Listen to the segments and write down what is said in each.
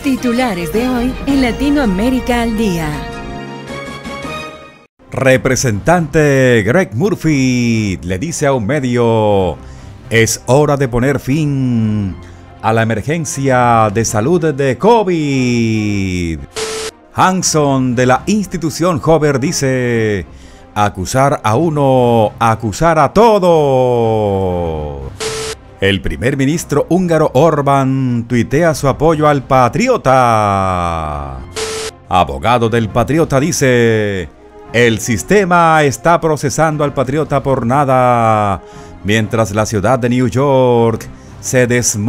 Titulares de hoy en Latinoamérica al Día. Representante Greg Murphy le dice a un medio: es hora de poner fin a la emergencia de salud de COVID. Hanson de la institución Hoover dice: acusar a uno, acusar a todos. El primer ministro húngaro Orbán tuitea su apoyo al patriota. Abogado del patriota dice: el sistema está procesando al patriota por nada, mientras la ciudad de New York se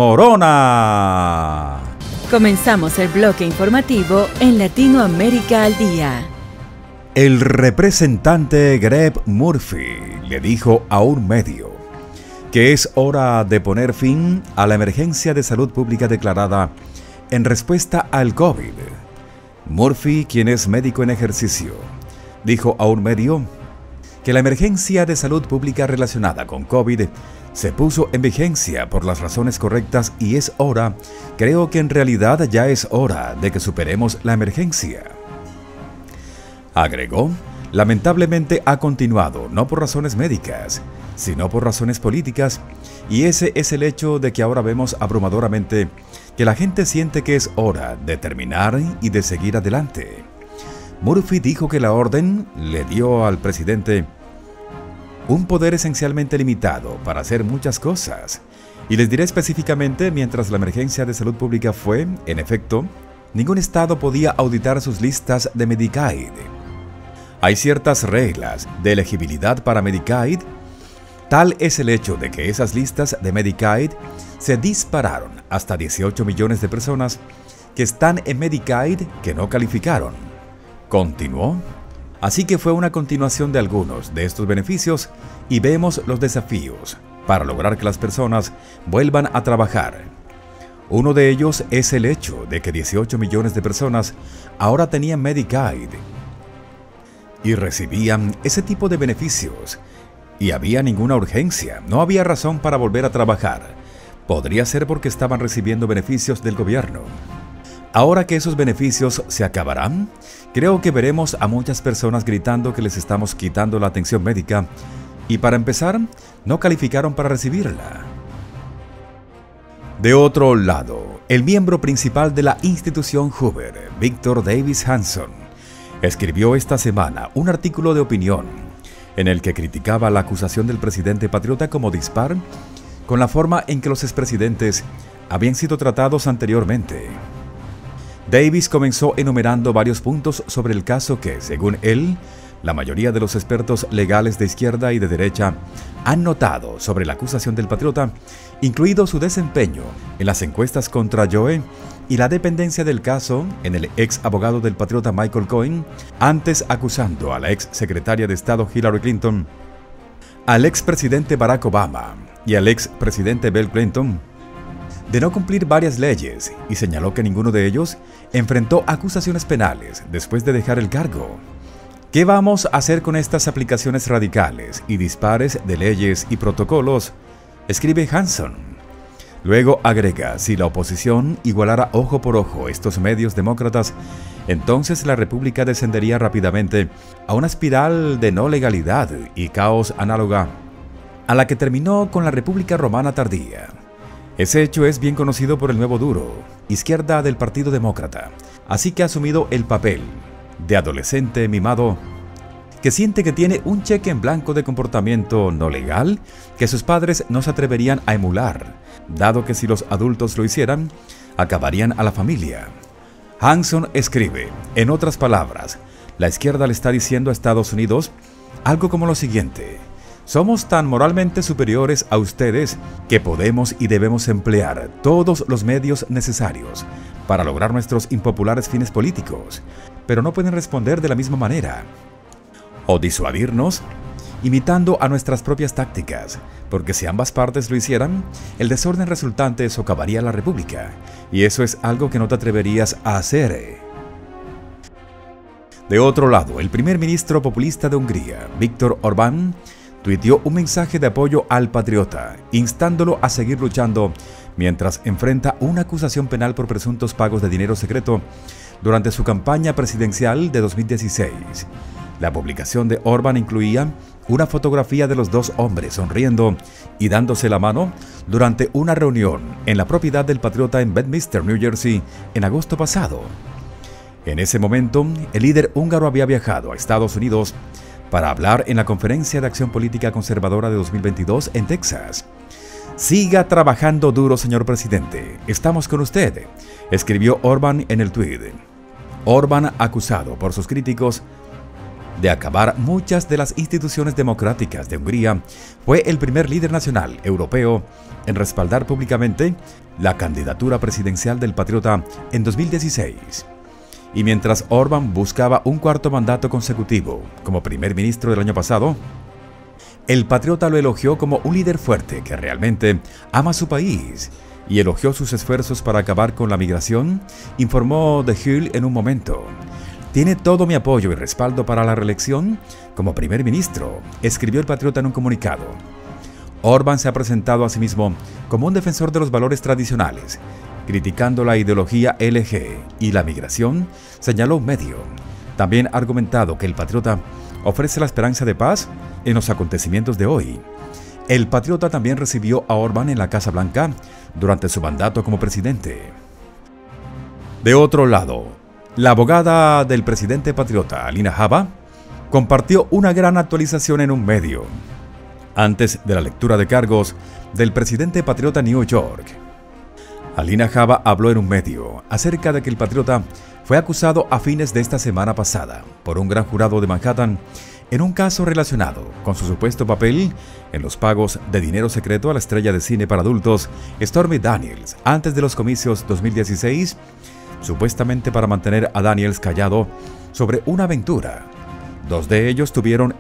desmorona. Comenzamos el bloque informativo en Latinoamérica al Día. El representante Greg Murphy le dijo a un medio que es hora de poner fin a la emergencia de salud pública declarada en respuesta al COVID. Murphy, quien es médico en ejercicio, dijo a un medio que la emergencia de salud pública relacionada con COVID se puso en vigencia por las razones correctas y es hora, creo que en realidad ya es hora de que superemos la emergencia. Agregó: lamentablemente ha continuado, no por razones médicas, sino por razones políticas, y ese es el hecho de que ahora vemos abrumadoramente que la gente siente que es hora de terminar y de seguir adelante. Murphy dijo que la orden le dio al presidente un poder esencialmente limitado para hacer muchas cosas, y les diré específicamente, mientras la emergencia de salud pública fue, en efecto, ningún estado podía auditar sus listas de Medicaid. Hay ciertas reglas de elegibilidad para Medicaid. Tal es el hecho de que esas listas de Medicaid se dispararon hasta 18 millones de personas que están en Medicaid que no calificaron. Continuó: así que fue una continuación de algunos de estos beneficios y vemos los desafíos para lograr que las personas vuelvan a trabajar. Uno de ellos es el hecho de que 18 millones de personas ahora tenían Medicaid y recibían ese tipo de beneficios. Y había ninguna urgencia, no había razón para volver a trabajar. Podría ser porque estaban recibiendo beneficios del gobierno. Ahora que esos beneficios se acabarán, creo que veremos a muchas personas gritando que les estamos quitando la atención médica y, para empezar, no calificaron para recibirla. De otro lado, el miembro principal de la institución Hoover, Victor Davis Hanson, escribió esta semana un artículo de opinión en el que criticaba la acusación del presidente patriota como dispar con la forma en que los expresidentes habían sido tratados anteriormente. Davis comenzó enumerando varios puntos sobre el caso que, según él, la mayoría de los expertos legales de izquierda y de derecha han notado sobre la acusación del patriota, incluido su desempeño en las encuestas contra Joe y la dependencia del caso en el ex abogado del patriota Michael Cohen, antes acusando a la ex secretaria de Estado Hillary Clinton, al ex presidente Barack Obama y al ex presidente Bill Clinton de no cumplir varias leyes, y señaló que ninguno de ellos enfrentó acusaciones penales después de dejar el cargo. ¿Qué vamos a hacer con estas aplicaciones radicales y dispares de leyes y protocolos?, escribe Hanson. Luego agrega: si la oposición igualara ojo por ojo estos medios demócratas, entonces la república descendería rápidamente a una espiral de no legalidad y caos análoga a la que terminó con la República Romana tardía. Ese hecho es bien conocido por el nuevo duro, izquierda del Partido Demócrata, así que ha asumido el papel de adolescente mimado que siente que tiene un cheque en blanco de comportamiento no legal que sus padres no se atreverían a emular, dado que si los adultos lo hicieran, acabarían a la familia. Hanson escribe: en otras palabras, la izquierda le está diciendo a Estados Unidos algo como lo siguiente: somos tan moralmente superiores a ustedes que podemos y debemos emplear todos los medios necesarios para lograr nuestros impopulares fines políticos, pero no pueden responder de la misma manera o disuadirnos imitando a nuestras propias tácticas, porque si ambas partes lo hicieran, el desorden resultante socavaría la república, y eso es algo que no te atreverías a hacer. De otro lado, el primer ministro populista de Hungría, Viktor Orbán, tuiteó un mensaje de apoyo al patriota, instándolo a seguir luchando mientras enfrenta una acusación penal por presuntos pagos de dinero secreto durante su campaña presidencial de 2016. La publicación de Orbán incluía una fotografía de los dos hombres sonriendo y dándose la mano durante una reunión en la propiedad del patriota en Bedminster, New Jersey, en agosto pasado. En ese momento, el líder húngaro había viajado a Estados Unidos para hablar en la Conferencia de Acción Política Conservadora de 2022 en Texas. «Siga trabajando duro, señor presidente. Estamos con usted», escribió Orbán en el tuit. Orbán, acusado por sus críticos de acabar muchas de las instituciones democráticas de Hungría, fue el primer líder nacional europeo en respaldar públicamente la candidatura presidencial del patriota en 2016. Y mientras Orbán buscaba un cuarto mandato consecutivo como primer ministro del año pasado, el patriota lo elogió como un líder fuerte que realmente ama su país y elogió sus esfuerzos para acabar con la migración, informó The Hill en un momento. «Tiene todo mi apoyo y respaldo para la reelección como primer ministro», escribió el patriota en un comunicado. Orbán se ha presentado a sí mismo como un defensor de los valores tradicionales, criticando la ideología LG y la migración, señaló un medio. También ha argumentado que el patriota ofrece la esperanza de paz en los acontecimientos de hoy. El patriota también recibió a Orbán en la Casa Blanca durante su mandato como presidente. De otro lado, la abogada del presidente patriota, Alina Habba, compartió una gran actualización en un medio antes de la lectura de cargos del presidente patriota en New York. Alina Habba habló en un medio acerca de que el patriota fue acusado a fines de esta semana pasada por un gran jurado de Manhattan en un caso relacionado con su supuesto papel en los pagos de dinero secreto a la estrella de cine para adultos Stormy Daniels antes de los comicios 2016, supuestamente para mantener a Daniels callado sobre una aventura. Dos de ellos tuvieron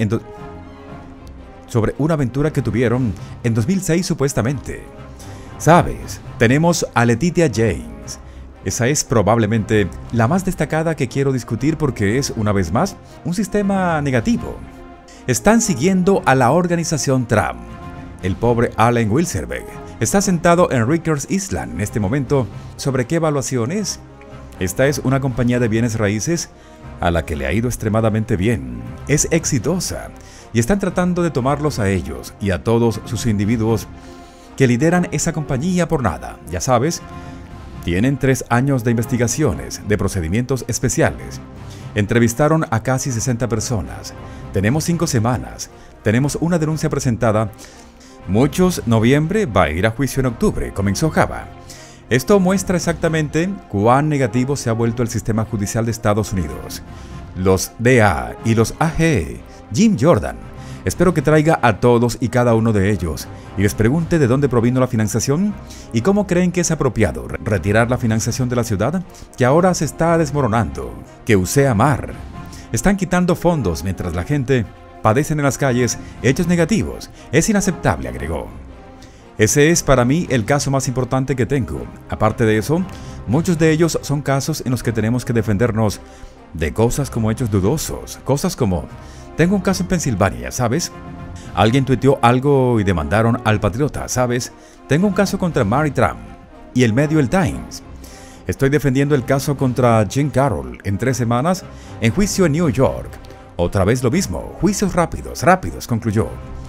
sobre una aventura que tuvieron en 2006 supuestamente. ¿Sabes? Tenemos a Letitia James. Esa es probablemente la más destacada que quiero discutir porque es, una vez más, un sistema negativo. Están siguiendo a la organización Trump. El pobre Allen Wilserberg está sentado en Rikers Island en este momento. ¿Sobre qué evaluación es? Esta es una compañía de bienes raíces a la que le ha ido extremadamente bien. Es exitosa y están tratando de tomarlos a ellos y a todos sus individuos que lideran esa compañía por nada. Ya sabes, tienen 3 años de investigaciones, de procedimientos especiales. Entrevistaron a casi 60 personas. Tenemos 5 semanas. Tenemos una denuncia presentada. Muchos, noviembre, va a ir a juicio en octubre, comenzó Habba. Esto muestra exactamente cuán negativo se ha vuelto el sistema judicial de Estados Unidos. Los DA y los AG, Jim Jordan. Espero que traiga a todos y cada uno de ellos y les pregunte de dónde provino la financiación y cómo creen que es apropiado retirar la financiación de la ciudad que ahora se está desmoronando, que use amar. Están quitando fondos mientras la gente padece en las calles hechos negativos. Es inaceptable, agregó. Ese es para mí el caso más importante que tengo. Aparte de eso, muchos de ellos son casos en los que tenemos que defendernos de cosas como hechos dudosos, cosas como... Tengo un caso en Pensilvania, ¿sabes? Alguien tuiteó algo y demandaron al patriota, ¿sabes? Tengo un caso contra Mary Trump y el medio El Times. Estoy defendiendo el caso contra Jean Carroll en 3 semanas en juicio en New York. Otra vez lo mismo, juicios rápidos, concluyó.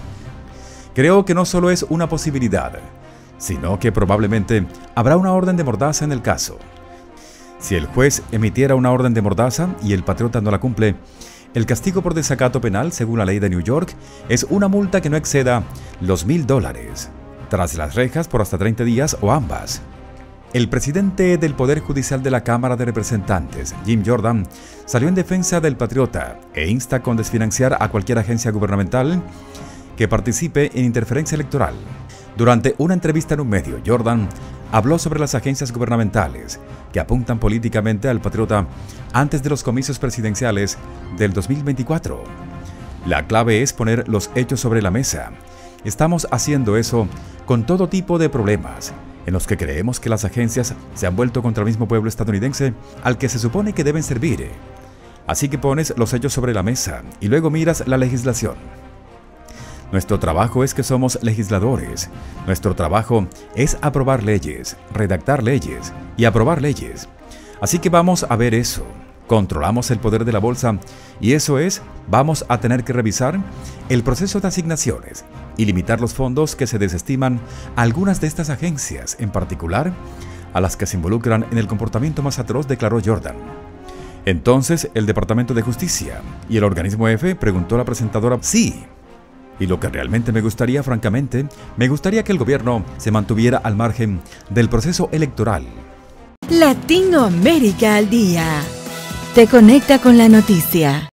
Creo que no solo es una posibilidad, sino que probablemente habrá una orden de mordaza en el caso. Si el juez emitiera una orden de mordaza y el patriota no la cumple, el castigo por desacato penal, según la ley de New York, es una multa que no exceda los $1,000, tras las rejas por hasta 30 días o ambas. El presidente del Poder Judicial de la Cámara de Representantes, Jim Jordan, salió en defensa del patriota e insta con desfinanciar a cualquier agencia gubernamental que participe en interferencia electoral. Durante una entrevista en un medio, Jordan habló sobre las agencias gubernamentales que apuntan políticamente al patriota antes de los comicios presidenciales del 2024. La clave es poner los hechos sobre la mesa. Estamos haciendo eso con todo tipo de problemas, en los que creemos que las agencias se han vuelto contra el mismo pueblo estadounidense al que se supone que deben servir. Así que pones los hechos sobre la mesa y luego miras la legislación. Nuestro trabajo es que somos legisladores. Nuestro trabajo es aprobar leyes, redactar leyes y aprobar leyes. Así que vamos a ver eso. Controlamos el poder de la bolsa y eso es, vamos a tener que revisar el proceso de asignaciones y limitar los fondos que se desestiman a algunas de estas agencias, en particular a las que se involucran en el comportamiento más atroz, declaró Jordan. Entonces, el Departamento de Justicia y el organismo F, preguntó la presentadora. Sí. Y lo que realmente me gustaría, francamente, me gustaría que el gobierno se mantuviera al margen del proceso electoral. Latinoamérica al día. Te conecta con la noticia.